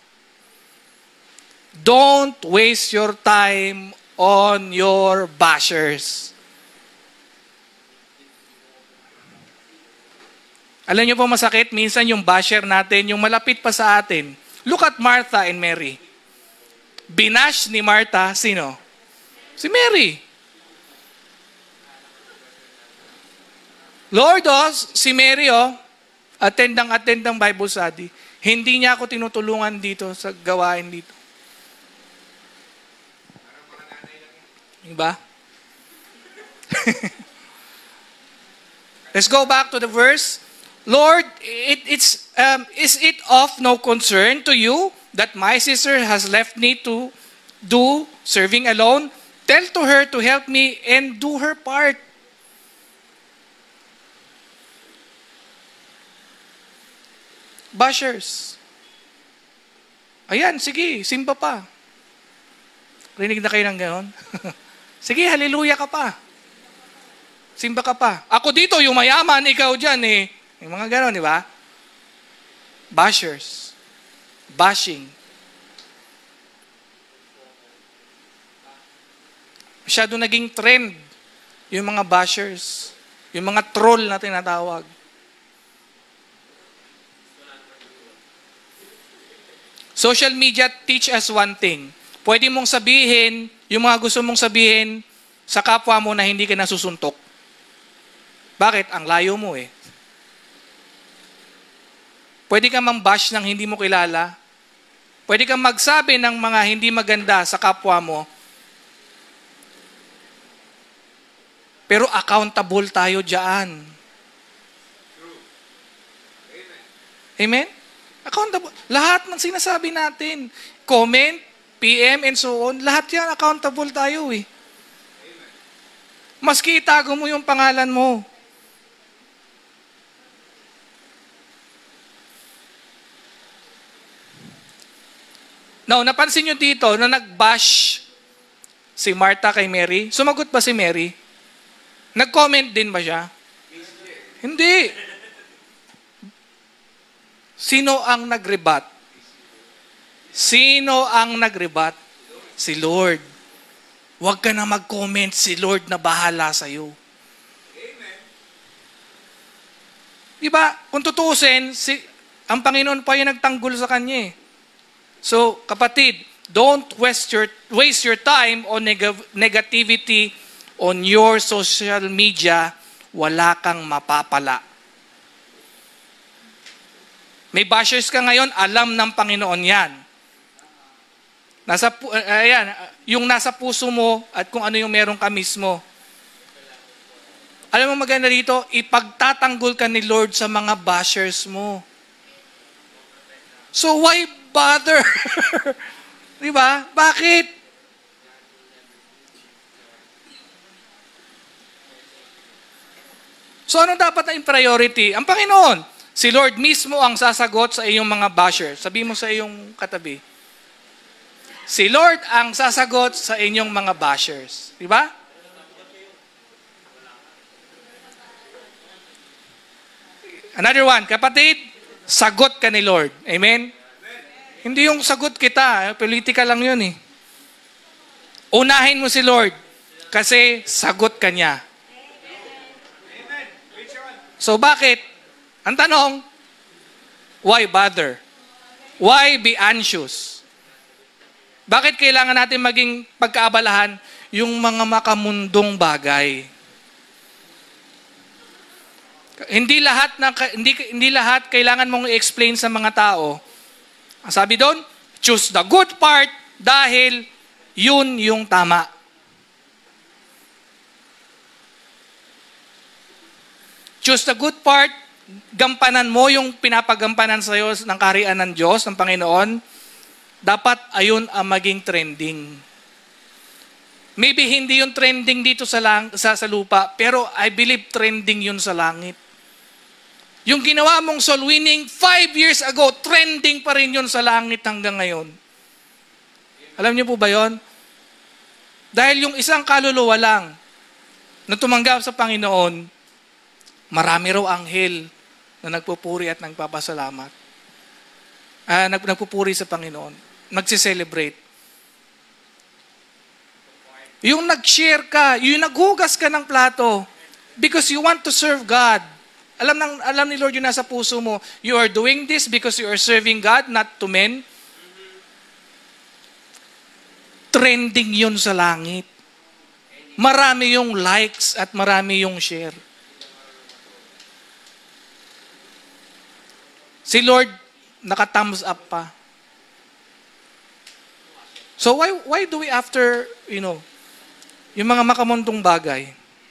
Don't waste your time on your bashers. Alam niyo po masakit, minsan yung basher natin, yung malapit pa sa atin. Look at Martha and Mary. Binash ni Martha, sino? Si Mary. Lord, oh, si Mary, oh, attendang attendang Bible study. Hindi niya ako tinutulungan dito sa gawain dito. Diba? Let's go back to the verse. Lord, it, it's, um, is it of no concern to you that my sister has left me to do serving alone? Tell to her to help me and do her part. Bashers. Ayan, sige, simba pa. Rinig na kayo ng ganon? Sige, haleluya ka pa. Simba ka pa. Ako dito, yung mayaman, ikaw dyan eh. Yung mga ganon, di ba? Bashers. Bashing. Masyado naging trend yung mga bashers. Yung mga troll na tinatawag. Social media teach us one thing. Pwede mong sabihin, yung mga gusto mong sabihin sa kapwa mo na hindi ka nasusuntok. Bakit? Ang layo mo eh. Pwede kang mambash ng hindi mo kilala. Pwede kang magsabi ng mga hindi maganda sa kapwa mo. Pero accountable tayo dyan. Amen? Accountable. Lahat ng sinasabi natin, comment, P M, and so on, lahat yan accountable tayo eh. Maski itago mo yung pangalan mo. Now, napansin nyo dito na nag-bash si Martha kay Mary. Sumagot ba si Mary? Nag-comment din ba siya? Hindi. Sino ang nag-rebat? Sino ang nag-rebat? Si Lord. Huwag ka na mag-comment, si Lord na bahala sa'yo. Amen. Diba? Kung tutusin, si, ang Panginoon pa yung nagtanggol sa kanya eh. So, kapatid, don't waste your, waste your time on neg- negativity on your social media. Wala kang mapapala. May bashers ka ngayon, alam ng Panginoon yan. Nasa, uh, ayan, yung nasa puso mo at kung ano yung meron ka mismo. Alam mo maganda dito, ipagtatanggol ka ni Lord sa mga bashers mo. So why bother? Di ba? Bakit? So ano dapat na yung priority? Ang Panginoon. Si Lord mismo ang sasagot sa iyong mga bashers. Sabi mo sa iyong katabi. Si Lord ang sasagot sa inyong mga bashers. Di ba? Another one, kapatid, sagot ka ni Lord. Amen? Amen. Hindi yung sagot kita, politika lang yun eh. Unahin mo si Lord kasi sagot ka niya. Amen. So bakit? Ang tanong, why bother? Why be anxious? Bakit kailangan natin maging pagkaabalahan yung mga makamundong bagay? Hindi lahat na hindi hindi lahat kailangan mong i-explain sa mga tao. Ang sabi doon, choose the good part dahil yun yung tama. Choose the good part, gampanan mo yung pinapagampanan sa iyo ng kaharian ng Diyos, ng Panginoon. Dapat ayun ang maging trending. Maybe hindi yung trending dito sa lang, sa, sa lupa, pero I believe trending yun sa langit. Yung ginawa mong soul winning five years ago, trending pa rin yun sa langit hanggang ngayon. Alam niyo po ba yun? Dahil yung isang kaluluwa lang na tumanggap sa Panginoon, marami raw anghel na nagpupuri at nagpapasalamat. ah, nag, nagpupuri sa Panginoon, nagse-celebrate. Yung nag-share ka, yung naghugas ka ng plato, because you want to serve God. Alam, ng, alam ni Lord yung nasa puso mo, you are doing this because you are serving God, not to men. Trending yun sa langit. Marami yung likes at marami yung share. Si Lord, naka-thumbs up pa. So why why do we after, you know, yung mga makamundong bagay?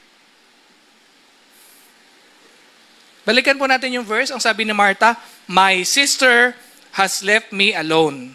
Balikan po natin yung verse. Ang sabi ni Martha, "My sister has left me alone."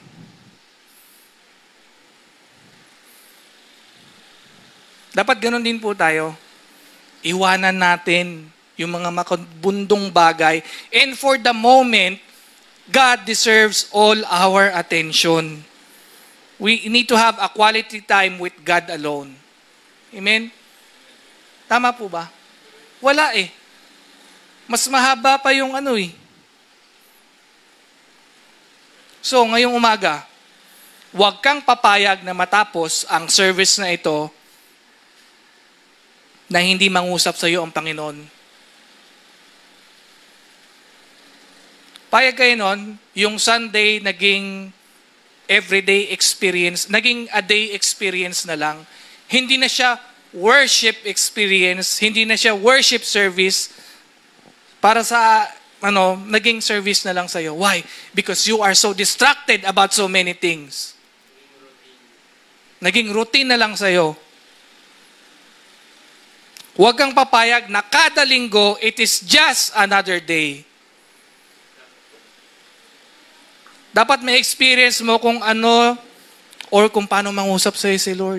Dapat ganun din po tayo. Iwanan natin yung mga makabundong bagay. And for the moment, God deserves all our attention. We need to have a quality time with God alone. Amen? Tama po ba? Wala eh. Mas mahaba pa yung ano eh. So, ngayong umaga, huwag kang papayag na matapos ang service na ito na hindi mangusap sa iyo ang Panginoon. Payag kayo nun, yung Sunday naging everyday experience, naging a day experience na lang. Hindi na siya worship experience, hindi na siya worship service para sa, ano, naging service na lang sa iyo. Why? Because you are so distracted about so many things. Naging routine na lang sa iyo. Huwag kang papayag na kada linggo, it is just another day. Dapat may experience mo kung ano or kung paano mangusap sa iyo si Lord.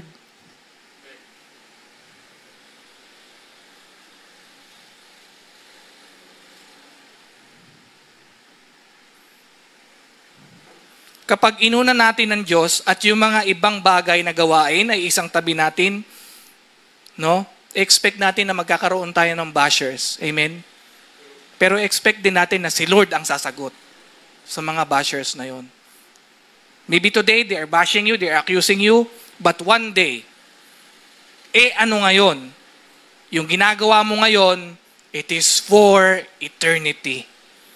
Kapag inuna natin ng Diyos at yung mga ibang bagay na gawain ay isang tabi natin, no? Expect natin na magkakaroon tayo ng bashers. Amen? Pero expect din natin na si Lord ang sasagot sa mga bashers na yon. Maybe today, they are bashing you, they are accusing you, but one day, eh ano ngayon? Yung ginagawa mo ngayon, it is for eternity.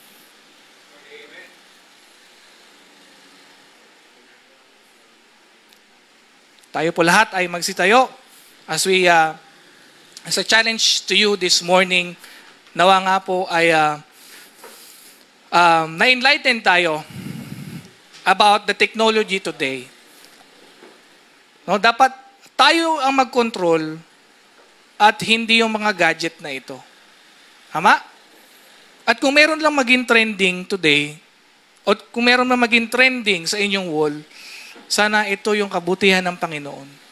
Tayo po lahat ay magsitayo as we... Uh, As a challenge to you this morning, nawa nga po ay uh, um, na-enlighten tayo about the technology today. No, dapat tayo ang mag-control at hindi yung mga gadget na ito. Tama? At kung meron lang maging trending today, o kung meron lang maging trending sa inyong wall, sana ito yung kabutihan ng Panginoon.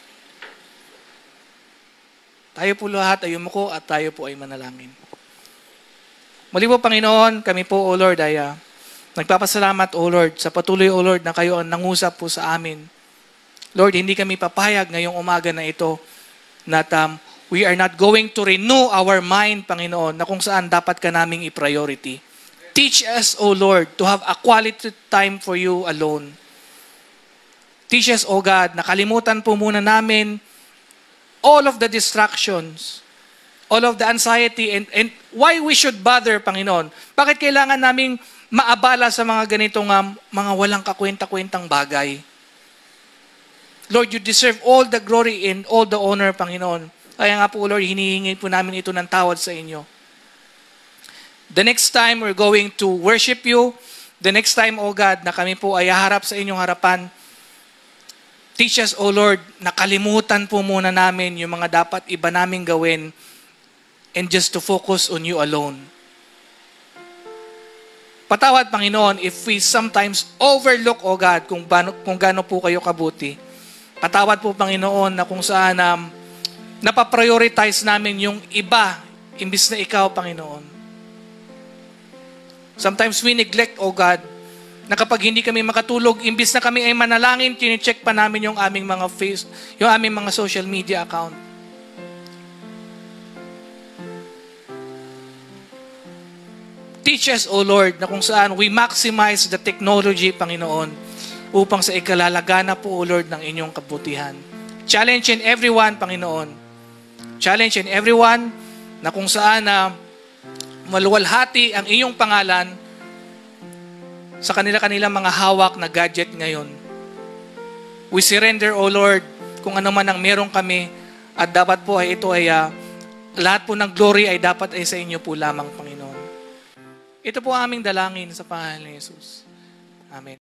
Tayo po lahat ay umuko at tayo po ay manalangin. Muli po, Panginoon, kami po, O Lord, ay uh, nagpapasalamat, O Lord, sa patuloy, O Lord, na kayo ang nangusap po sa amin. Lord, hindi kami papayag ngayong umaga na ito na um, we are not going to renew our mind, Panginoon, na kung saan dapat ka naming i-priority. Teach us, O Lord, to have a quality time for you alone. Teach us, O God, na kalimutan po muna namin all of the distractions, all of the anxiety, and, and why we should bother, Panginoon. Bakit kailangan naming maabala sa mga ganitong um, mga walang kakwenta-kwentang bagay? Lord, you deserve all the glory and all the honor, Panginoon. Kaya nga po, Lord, hinihingi po namin ito ng tawad sa inyo. The next time we're going to worship you, the next time, O God, na kami po ay haharap sa inyong harapan, teach us, O Lord, na kalimutan po muna namin yung mga dapat iba naming gawin and just to focus on you alone. Patawad, Panginoon, if we sometimes overlook, O God, kung, bano, kung gaano po kayo kabuti. Patawad po, Panginoon, na kung saan um, napaprioritize namin yung iba imbis na ikaw, Panginoon. Sometimes we neglect, O God, na kapag hindi kami makatulog, imbis na kami ay manalangin, tine-check pa namin yung aming mga face, yung aming mga social media account. Teach us, O Lord, na kung saan we maximize the technology, Panginoon, upang sa ikalalagana po, O Lord, ng inyong kabutihan. Challenge in everyone, Panginoon. Challenge in everyone na kung saan na maluwalhati ang iyong pangalan sa kanila-kanilang mga hawak na gadget ngayon. We surrender, O Lord, kung ano man ang meron kami at dapat po ay ito ay uh, lahat po ng glory ay dapat ay sa inyo po lamang, Panginoon. Ito po aming dalangin sa pangalan ni Jesus. Amen.